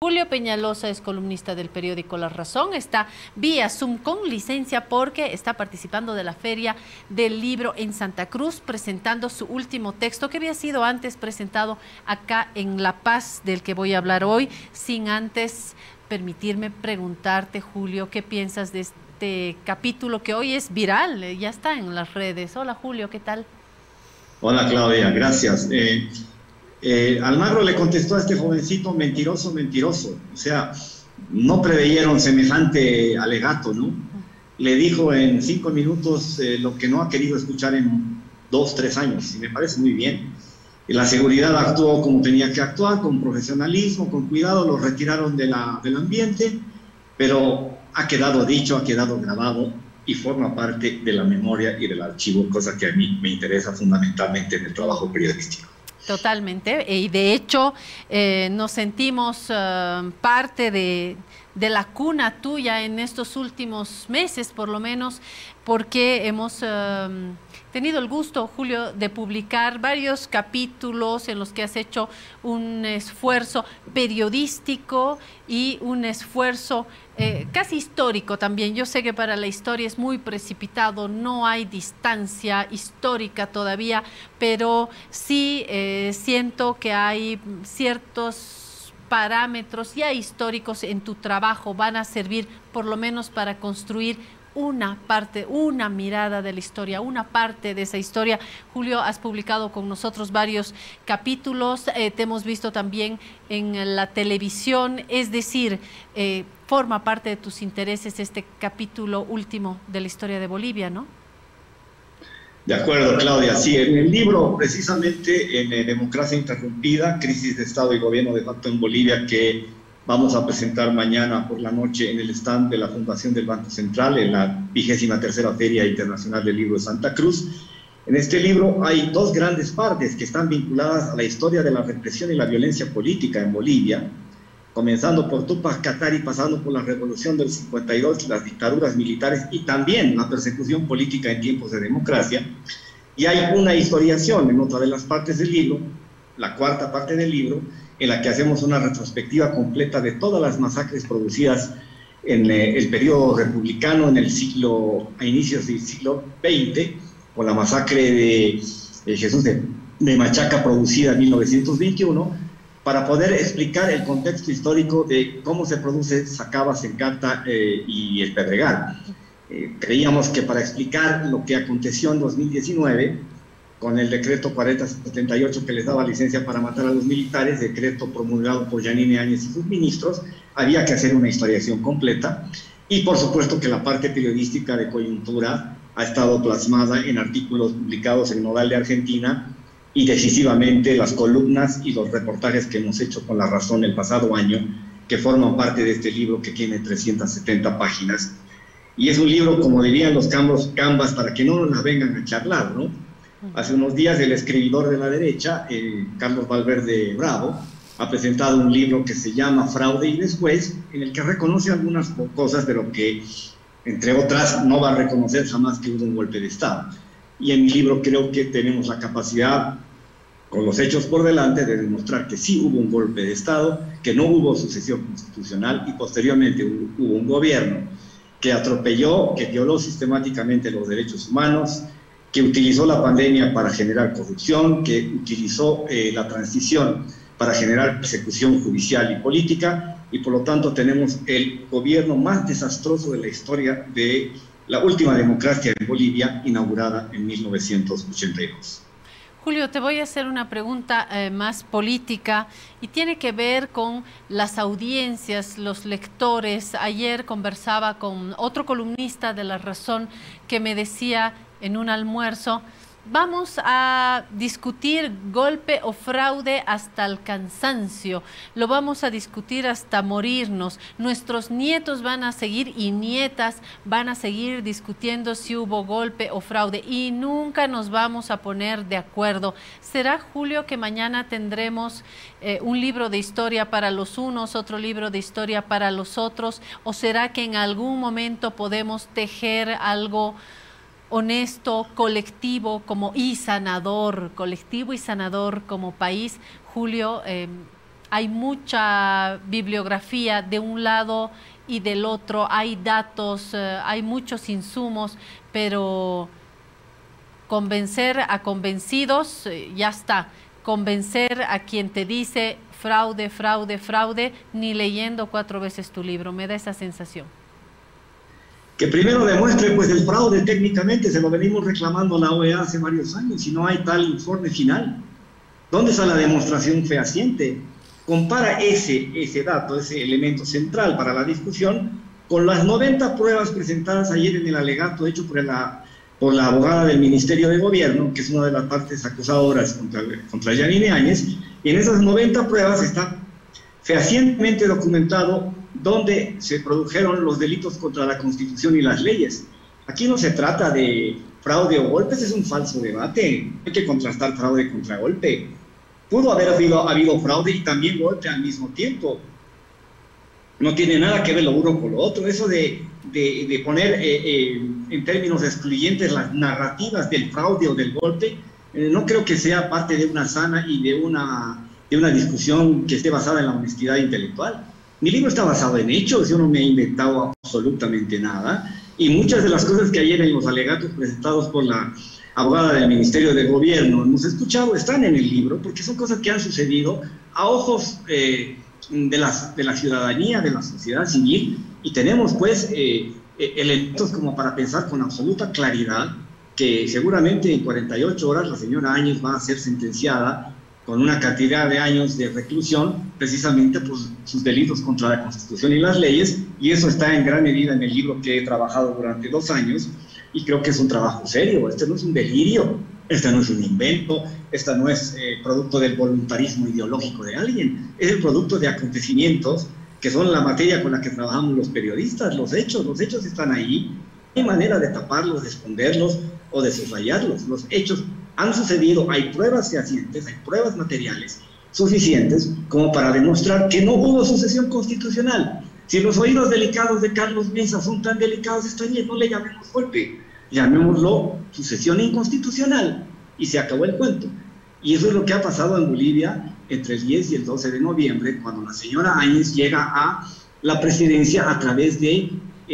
Julio Peñalosa es columnista del periódico La Razón, está vía Zoom con licencia porque está participando de la Feria del Libro en Santa Cruz, presentando su último texto que había sido antes presentado acá en La Paz, del que voy a hablar hoy, sin antes permitirme preguntarte, Julio, ¿qué piensas de este capítulo que hoy es viral? Ya está en las redes. Hola, Julio, ¿qué tal? Hola Claudia, gracias. Almagro le contestó a este jovencito: mentiroso, mentiroso. O sea, no preveyeron semejante alegato, ¿no? Le dijo en 5 minutos lo que no ha querido escuchar en 2, 3 años, y me parece muy bien. Y la seguridad actuó como tenía que actuar, con profesionalismo, con cuidado, lo retiraron del ambiente, pero ha quedado dicho, ha quedado grabado y forma parte de la memoria y del archivo, cosa que a mí me interesa fundamentalmente en el trabajo periodístico. Totalmente, y de hecho nos sentimos parte de la cuna tuya en estos últimos meses, por lo menos, porque hemos tenido el gusto, Julio, de publicar varios capítulos en los que has hecho un esfuerzo periodístico y un esfuerzo casi histórico también. Yo sé que para la historia es muy precipitado, no hay distancia histórica todavía, pero sí siento que hay ciertos parámetros ya históricos en tu trabajo, van a servir por lo menos para construir una parte, una mirada de la historia, una parte de esa historia. Julio, has publicado con nosotros varios capítulos, te hemos visto también en la televisión, es decir, forma parte de tus intereses este capítulo último de la historia de Bolivia, ¿no? De acuerdo, Claudia. Sí, en el libro, precisamente en Democracia Interrumpida, Crisis de Estado y Gobierno de Facto en Bolivia, que vamos a presentar mañana por la noche en el stand de la Fundación del Banco Central, en la 23ª Feria Internacional del Libro de Santa Cruz. En este libro hay dos grandes partes que están vinculadas a la historia de la represión y la violencia política en Bolivia, comenzando por Túpac Katari, pasando por la revolución del 52, las dictaduras militares y también la persecución política en tiempos de democracia. Y hay una historiación en otra de las partes del libro, la cuarta parte del libro, en la que hacemos una retrospectiva completa de todas las masacres producidas en el periodo republicano, a inicios del siglo XX, con la masacre de Jesús de Machaca, producida en 1921, para poder explicar el contexto histórico de cómo se produce Sacaba, Sencata y el Pedregal. Creíamos que para explicar lo que aconteció en 2019, con el decreto 4078 que les daba licencia para matar a los militares, decreto promulgado por Yanine Áñez y sus ministros, había que hacer una historiación completa, y por supuesto que la parte periodística de coyuntura ha estado plasmada en artículos publicados en Nodal de Argentina, y decisivamente las columnas y los reportajes que hemos hecho con La Razón el pasado año, que forman parte de este libro que tiene 370 páginas. Y es un libro, como dirían los Canvas, para que no nos vengan a charlar, ¿no? Hace unos días el escribidor de la derecha, Carlos Valverde Bravo, ha presentado un libro que se llama Fraude y Después, en el que reconoce algunas cosas de lo que, entre otras, no va a reconocer jamás que hubo un golpe de Estado. Y en mi libro creo que tenemos la capacidad, con los hechos por delante, de demostrar que sí hubo un golpe de Estado, que no hubo sucesión constitucional y posteriormente hubo un gobierno que atropelló, que violó sistemáticamente los derechos humanos, que utilizó la pandemia para generar corrupción, que utilizó la transición para generar persecución judicial y política, y por lo tanto tenemos el gobierno más desastroso de la historia de la última democracia en Bolivia, inaugurada en 1982. Julio, te voy a hacer una pregunta más política y tiene que ver con las audiencias, los lectores. Ayer conversaba con otro columnista de La Razón que me decía en un almuerzo: vamos a discutir golpe o fraude hasta el cansancio, lo vamos a discutir hasta morirnos. Nuestros nietos van a seguir y nietas van a seguir discutiendo si hubo golpe o fraude y nunca nos vamos a poner de acuerdo. ¿Será, Julio, que mañana tendremos un libro de historia para los unos, otro libro de historia para los otros? ¿O será que en algún momento podemos tejer algo honesto, colectivo y sanador como país? Julio, hay mucha bibliografía de un lado y del otro, hay datos, hay muchos insumos, pero convencer a convencidos, ya está. Convencer a quien te dice fraude, fraude, fraude, ni leyendo 4 veces tu libro, me da esa sensación. Que primero demuestre pues el fraude técnicamente, se lo venimos reclamando a la OEA hace varios años y no hay tal informe final. ¿Dónde está la demostración fehaciente? Compara ese dato, ese elemento central para la discusión, con las 90 pruebas presentadas ayer en el alegato hecho por la abogada del Ministerio de Gobierno, que es una de las partes acusadoras contra Yanine Áñez, y en esas 90 pruebas está fehacientemente documentado dónde se produjeron los delitos contra la Constitución y las leyes. Aquí no se trata de fraude o golpes, es un falso debate. Hay que contrastar fraude contra golpe. Pudo haber habido fraude y también golpe al mismo tiempo. No tiene nada que ver lo uno con lo otro. Eso de poner en términos excluyentes las narrativas del fraude o del golpe, no creo que sea parte de una sana y de una discusión que esté basada en la honestidad intelectual. Mi libro está basado en hechos, yo no me he inventado absolutamente nada, y muchas de las cosas que ayer en los alegatos presentados por la abogada del Ministerio de Gobierno hemos escuchado están en el libro, porque son cosas que han sucedido a ojos de la ciudadanía, de la sociedad civil, y tenemos pues elementos como para pensar con absoluta claridad que seguramente en 48 horas la señora Áñez va a ser sentenciada con una cantidad de años de reclusión, precisamente por sus delitos contra la Constitución y las leyes, y eso está en gran medida en el libro que he trabajado durante 2 años, y creo que es un trabajo serio. Este no es un delirio, este no es un invento, esta no es producto del voluntarismo ideológico de alguien, es el producto de acontecimientos que son la materia con la que trabajamos los periodistas. Los hechos están ahí, no hay manera de taparlos, de esconderlos o de soslayarlos. Los hechos han sucedido, hay pruebas fehacientes, hay pruebas materiales suficientes como para demostrar que no hubo sucesión constitucional. Si los oídos delicados de Carlos Mesa son tan delicados, está bien, no le llamemos golpe, llamémoslo sucesión inconstitucional, y se acabó el cuento. Y eso es lo que ha pasado en Bolivia entre el 10 y el 12 de noviembre, cuando la señora Áñez llega a la presidencia a través de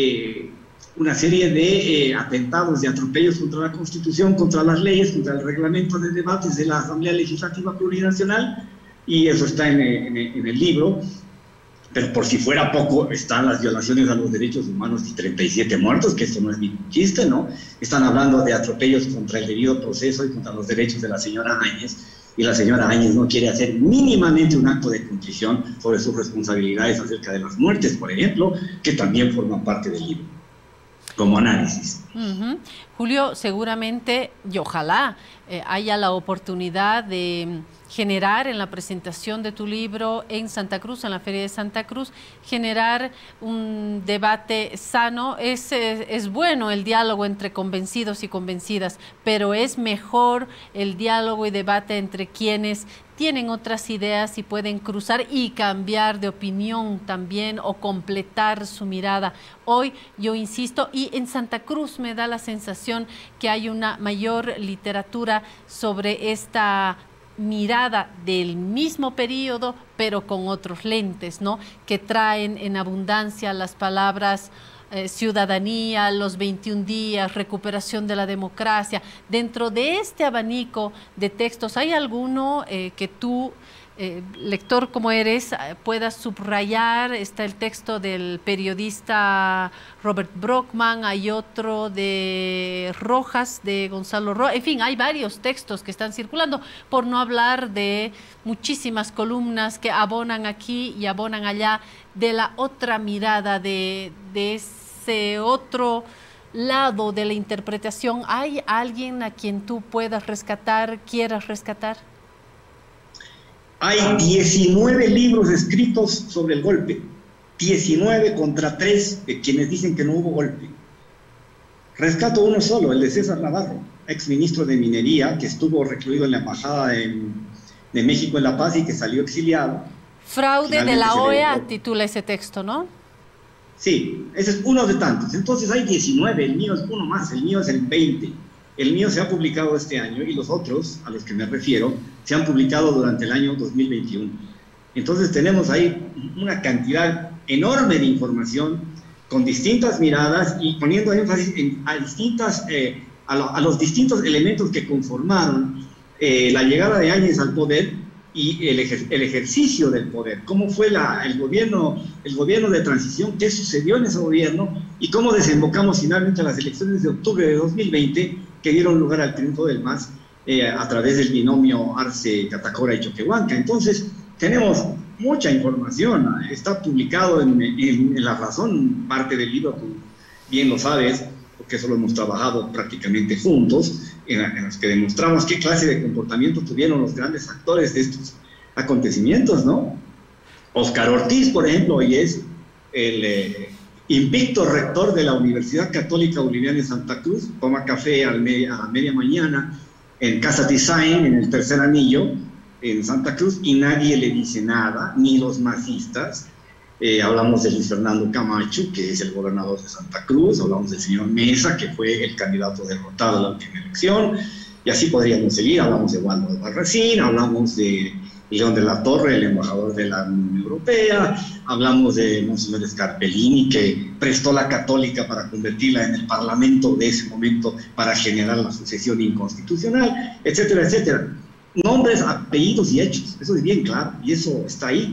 una serie de atentados, de atropellos contra la Constitución, contra las leyes, contra el reglamento de debates de la Asamblea Legislativa Plurinacional, y eso está en el libro. Pero por si fuera poco, están las violaciones a los derechos humanos y 37 muertos, que esto no es ningún chiste, ¿no? Están hablando de atropellos contra el debido proceso y contra los derechos de la señora Áñez, y la señora Áñez no quiere hacer mínimamente un acto de contrición sobre sus responsabilidades acerca de las muertes, por ejemplo, que también forman parte del libro, como análisis. Julio, seguramente y ojalá haya la oportunidad de generar en la presentación de tu libro en Santa Cruz, en la Feria de Santa Cruz, generar un debate sano. Es bueno el diálogo entre convencidos y convencidas, pero es mejor el diálogo y debate entre quienes tienen otras ideas y pueden cruzar y cambiar de opinión también o completar su mirada. Hoy yo insisto, y en Santa Cruz me da la sensación que hay una mayor literatura sobre esta mirada del mismo periodo, pero con otros lentes, ¿no? Que traen en abundancia las palabras ciudadanía, los 21 días, recuperación de la democracia. Dentro de este abanico de textos, ¿hay alguno que tú, lector como eres, puedas subrayar? Está el texto del periodista Robert Brockman, hay otro de Rojas, de Gonzalo Rojas, en fin, hay varios textos que están circulando, por no hablar de muchísimas columnas que abonan aquí y abonan allá, de la otra mirada, de ese otro lado de la interpretación. ¿Hay alguien a quien tú puedas rescatar, quieras rescatar? Hay 19 libros escritos sobre el golpe, 19 contra 3 de quienes dicen que no hubo golpe. Rescato uno solo, el de César Navarro, exministro de Minería, que estuvo recluido en la Embajada de México en La Paz y que salió exiliado. Fraude de la OEA titula ese texto, ¿no? Sí, ese es uno de tantos. Entonces hay 19, el mío es uno más, el mío es el 20. El mío se ha publicado este año y los otros, a los que me refiero, se han publicado durante el año 2021. Entonces tenemos ahí una cantidad enorme de información con distintas miradas y poniendo énfasis a los distintos elementos que conformaron la llegada de Áñez al poder y el ejercicio del poder, cómo fue el gobierno de transición, qué sucedió en ese gobierno y cómo desembocamos finalmente a las elecciones de octubre de 2020 que dieron lugar al triunfo del MAS a través del binomio Arce, Catacora y Choquehuanca. Entonces, tenemos mucha información, está publicado en La Razón, parte del libro, tú bien lo sabes, porque eso lo hemos trabajado prácticamente juntos, en los que demostramos qué clase de comportamiento tuvieron los grandes actores de estos acontecimientos, ¿no? Oscar Ortiz, por ejemplo, hoy es el invicto rector de la Universidad Católica Boliviana de Santa Cruz, toma café a media mañana en Casa Design, en el Tercer Anillo, en Santa Cruz, y nadie le dice nada, ni los masistas. Hablamos de Luis Fernando Camacho, que es el gobernador de Santa Cruz, hablamos del señor Mesa, que fue el candidato derrotado a la última elección, y así podríamos seguir. Hablamos de Waldo Barracín, hablamos de León de la Torre, el embajador de la Unión Europea, hablamos de Monseñor Scarpellini, que prestó la Católica para convertirla en el parlamento de ese momento para generar la sucesión inconstitucional, etcétera, etcétera. Nombres, apellidos y hechos, eso es bien claro, y eso está ahí.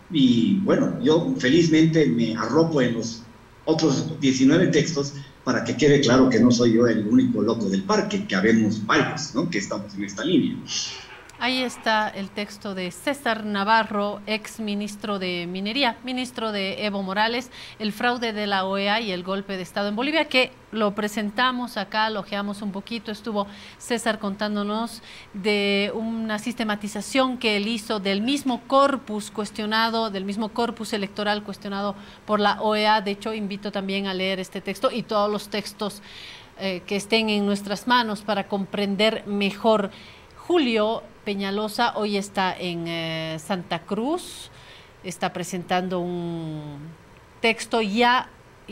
Y bueno, yo felizmente me arropo en los otros 19 textos para que quede claro que no soy yo el único loco del parque, que habemos varios, ¿no?, que estamos en esta línea. Ahí está el texto de César Navarro, ex ministro de Minería, ministro de Evo Morales, el fraude de la OEA y el golpe de Estado en Bolivia, que lo presentamos acá, lo ojeamos un poquito. Estuvo César contándonos de una sistematización que él hizo del mismo corpus cuestionado, del mismo corpus electoral cuestionado por la OEA. De hecho, invito también a leer este texto y todos los textos que estén en nuestras manos para comprender mejor. Julio Peñalosa hoy está en Santa Cruz, está presentando un texto ya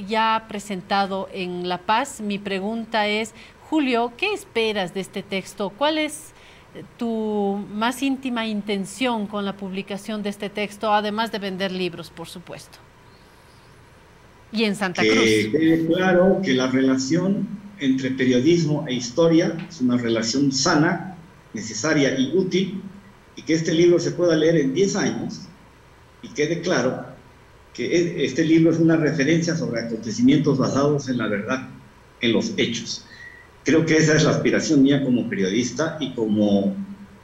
presentado en La Paz. Mi pregunta es, Julio, ¿qué esperas de este texto? ¿Cuál es tu más íntima intención con la publicación de este texto, además de vender libros, por supuesto? Y en Santa Cruz. Quede claro que la relación entre periodismo e historia es una relación sana, necesaria y útil, y que este libro se pueda leer en 10 años, y quede claro que este libro es una referencia sobre acontecimientos basados en la verdad, en los hechos. Creo que esa es la aspiración mía como periodista y como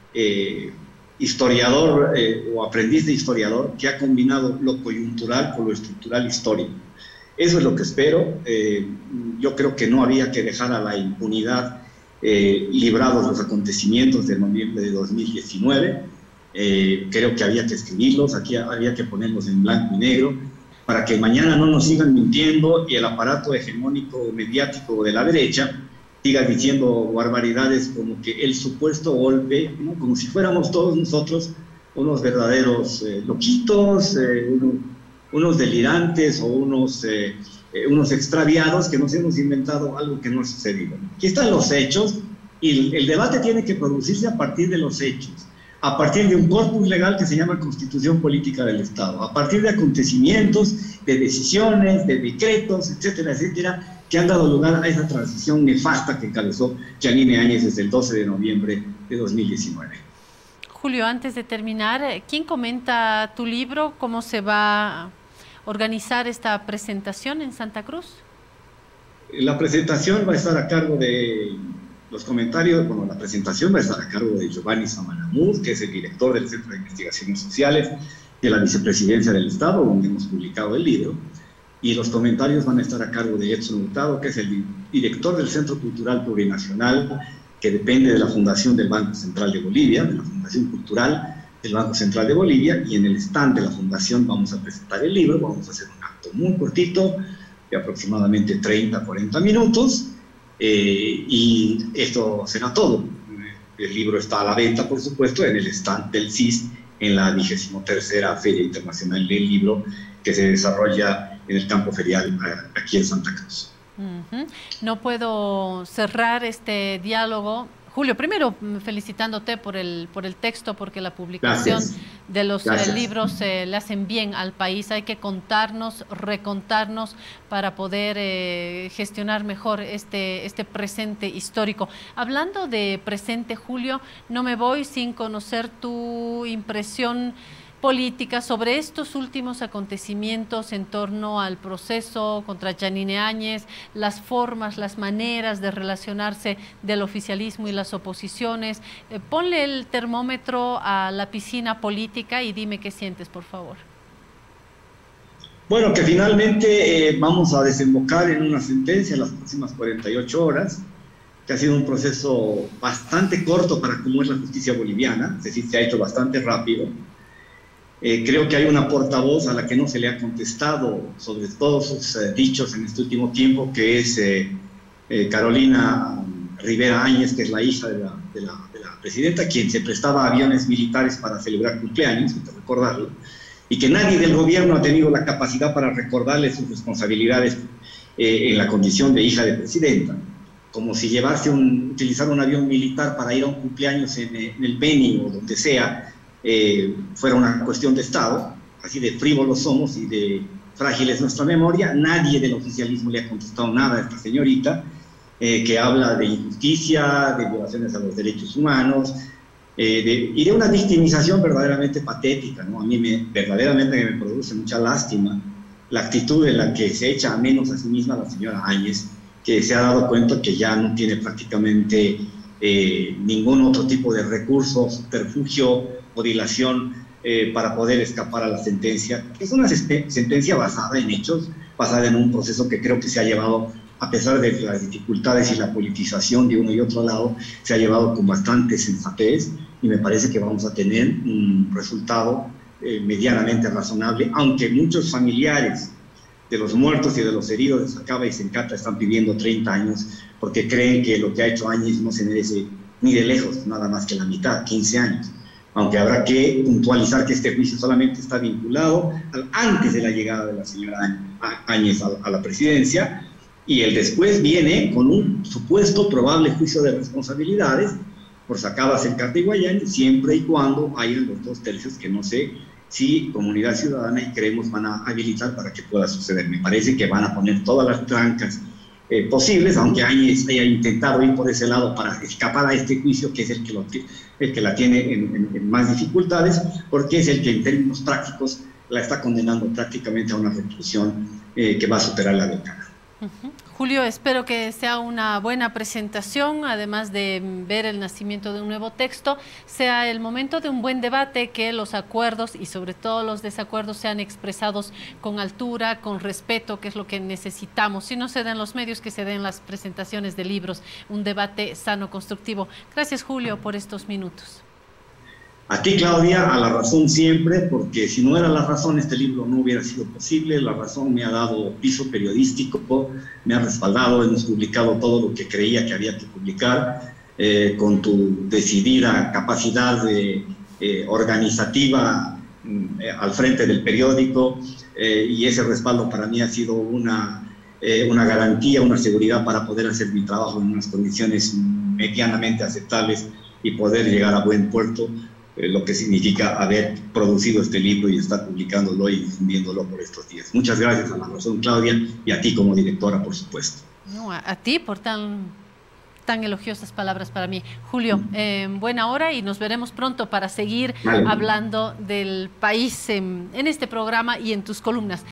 historiador o aprendiz de historiador, que ha combinado lo coyuntural con lo estructural histórico. Eso es lo que espero. Yo creo que no había que dejar a la impunidad librados los acontecimientos de noviembre de 2019. Creo que había que escribirlos, aquí había que ponerlos en blanco y negro, para que mañana no nos sigan mintiendo y el aparato hegemónico mediático de la derecha siga diciendo barbaridades como que el supuesto golpe, ¿no?, como si fuéramos todos nosotros unos verdaderos loquitos, unos delirantes o unos extraviados que nos hemos inventado algo que no ha sucedido. Aquí están los hechos y el debate tiene que producirse a partir de los hechos, a partir de un corpus legal que se llama Constitución Política del Estado, a partir de acontecimientos, de decisiones, de decretos, etcétera, etcétera, que han dado lugar a esa transición nefasta que encabezó Yanine Áñez desde el 12 de noviembre de 2019. Julio, antes de terminar, ¿quién comenta tu libro? ¿Cómo se va a organizar esta presentación en Santa Cruz? La presentación va a estar a cargo de los comentarios, bueno, la presentación va a estar a cargo de Giovanni Samanamud, que es el director del Centro de Investigaciones Sociales de la Vicepresidencia del Estado, donde hemos publicado el libro, y los comentarios van a estar a cargo de Edson Hurtado, que es el director del Centro Cultural Plurinacional, que depende de la Fundación del Banco Central de Bolivia, de la Fundación Cultural del Banco Central de Bolivia, y en el stand de la Fundación vamos a presentar el libro. Vamos a hacer un acto muy cortito, de aproximadamente 30-40 minutos, y esto será todo. El libro está a la venta, por supuesto, en el stand del CIS, en la 23ª Feria Internacional del Libro, que se desarrolla en el campo ferial aquí en Santa Cruz. No puedo cerrar este diálogo, Julio, primero felicitándote por el texto, porque la publicación de los libros le hacen bien al país. Hay que contarnos, recontarnos para poder gestionar mejor este presente histórico. Hablando de presente, Julio, no me voy sin conocer tu impresión política sobre estos últimos acontecimientos en torno al proceso contra Yanine Áñez, las formas, las maneras de relacionarse del oficialismo y las oposiciones. Ponle el termómetro a la piscina política y dime qué sientes, por favor. Bueno, que finalmente vamos a desembocar en una sentencia en las próximas 48 horas, que ha sido un proceso bastante corto para cómo es la justicia boliviana, es decir, se ha hecho bastante rápido. Creo que hay una portavoz a la que no se le ha contestado sobre todos sus dichos en este último tiempo, que es Carolina Rivera Áñez, que es la hija de la presidenta, quien se prestaba a aviones militares para celebrar cumpleaños, hay que recordarlo, y que nadie del gobierno ha tenido la capacidad para recordarle sus responsabilidades en la condición de hija de presidenta, como si utilizar un avión militar para ir a un cumpleaños en el Beni o donde sea, fuera una cuestión de Estado. Así de frívolos somos y de frágil es nuestra memoria. Nadie del oficialismo le ha contestado nada a esta señorita, que habla de injusticia, de violaciones a los derechos humanos, y de una victimización verdaderamente patética, ¿no? A mí verdaderamente me produce mucha lástima la actitud en la que se echa a menos a sí misma la señora Áñez, que se ha dado cuenta que ya no tiene prácticamente ningún otro tipo de recurso, subterfugio o dilación para poder escapar a la sentencia. Es una sentencia basada en hechos, basada en un proceso que creo que se ha llevado, a pesar de las dificultades y la politización de uno y otro lado, se ha llevado con bastante sensatez, y me parece que vamos a tener un resultado medianamente razonable, aunque muchos familiares de los muertos y de los heridos de Sacaba y Sencata están pidiendo 30 años, porque creen que lo que ha hecho Áñez no se merece ni de lejos nada más que la mitad, 15 años. Aunque habrá que puntualizar que este juicio solamente está vinculado antes de la llegada de la señora Áñez a la presidencia, y el después viene con un supuesto probable juicio de responsabilidades por Sacaba, Sencata y Guayani, siempre y cuando hayan los 2/3 que no sé si Comunidad Ciudadana y Creemos van a habilitar para que pueda suceder. Me parece que van a poner todas las trancas posibles, aunque Áñez haya intentado ir por ese lado para escapar a este juicio, que es el que la tiene en más dificultades, porque es el que en términos prácticos la está condenando prácticamente a una reclusión que va a superar la década. Julio, espero que sea una buena presentación, además de ver el nacimiento de un nuevo texto, sea el momento de un buen debate, que los acuerdos y sobre todo los desacuerdos sean expresados con altura, con respeto, que es lo que necesitamos. Si no se den los medios, que se den las presentaciones de libros, un debate sano, constructivo. Gracias, Julio, por estos minutos. A ti, Claudia, a la razón siempre, porque si no era la razón, este libro no hubiera sido posible. La razón me ha dado piso periodístico, me ha respaldado, hemos publicado todo lo que creía que había que publicar, con tu decidida capacidad organizativa al frente del periódico, y ese respaldo para mí ha sido una garantía, una seguridad para poder hacer mi trabajo en unas condiciones medianamente aceptables y poder llegar a buen puerto, lo que significa haber producido este libro y estar publicándolo y difundiéndolo por estos días. Muchas gracias a La Razón, Claudia, y a ti como directora, por supuesto. No, a ti por tan elogiosas palabras para mí. Julio, buena hora y nos veremos pronto para seguir hablando del país en este programa y en tus columnas.